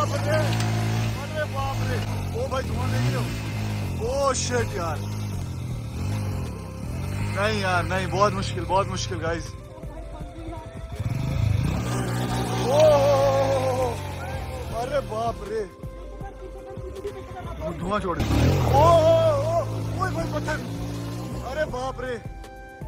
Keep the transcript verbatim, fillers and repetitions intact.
बाप रे, अरे बाप रे, ओ भाई धुआं देख रहे हो? ओ शिट यार, नहीं यार नहीं, बहुत मुश्किल बहुत मुश्किल गाइस। ओ अरे बाप रे, धुआं छोड़ दिया। ओ ओ ओ, ओए भाई पत्थर, अरे बाप रे।